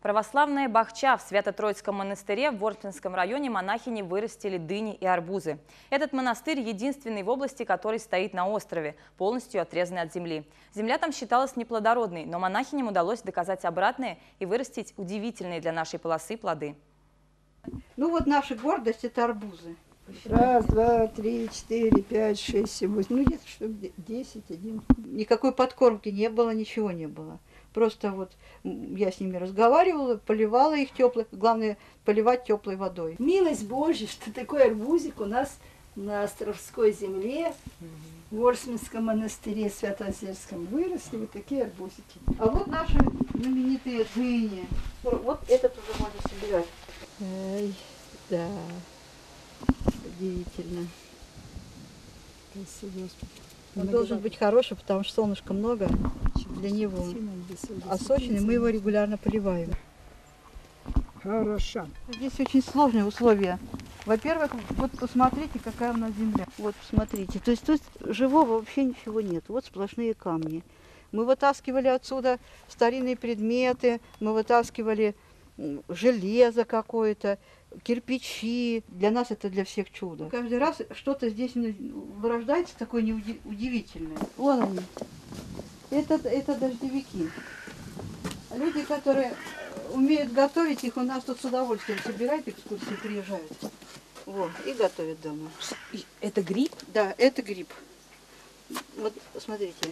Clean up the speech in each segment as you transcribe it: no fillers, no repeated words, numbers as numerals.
Православная Бахча в Свято-Троицком монастыре в Ворсминском районе монахини вырастили дыни и арбузы. Этот монастырь единственный в области, который стоит на острове, полностью отрезанный от земли. Земля там считалась неплодородной, но монахиням удалось доказать обратное и вырастить удивительные для нашей полосы плоды. Ну вот наша гордость – это арбузы. Раз, два, три, четыре, пять, шесть, семь, восемь. Ну где-то штук 10, 11. Никакой подкормки не было, ничего не было. Просто вот я с ними разговаривала, поливала их теплой, главное поливать теплой водой. Милость Божья, что такой арбузик у нас на островской земле, в Ворсминском монастыре Свято-Озерском выросли вот такие арбузики. А вот наши знаменитые дыни. Вот этот уже можно собирать. Ай, да, удивительно. Спасибо, Господи. Он должен быть хороший, потому что солнышка много для него. А сочный мы его регулярно поливаем. Хорошо. Здесь очень сложные условия. Во-первых, вот посмотрите, какая у нас земля. Вот посмотрите. То есть тут живого вообще ничего нет. Вот сплошные камни. Мы вытаскивали отсюда старинные предметы, мы вытаскивали железо какое-то, кирпичи. Для нас это для всех чудо. Каждый раз что-то здесь вырождается такое удивительное. Вон они. Это дождевики. Люди, которые умеют готовить, их у нас тут с удовольствием собирают, экскурсии приезжают. Вот, и готовят дома. Это гриб? Да, это гриб. Вот, смотрите.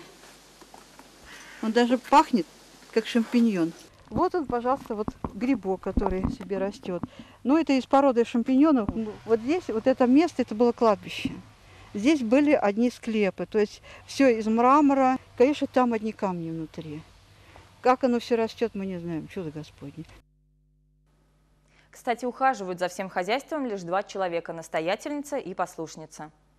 Он даже пахнет, как шампиньон. Вот он, пожалуйста, вот грибок, который себе растет. Ну, это из породы шампиньонов. Вот здесь, вот это место, это было кладбище. Здесь были одни склепы, то есть все из мрамора. Конечно, там одни камни внутри. Как оно все растет, мы не знаем. Чудо Господне. Кстати, ухаживают за всем хозяйством лишь 2 человека – настоятельница и послушница.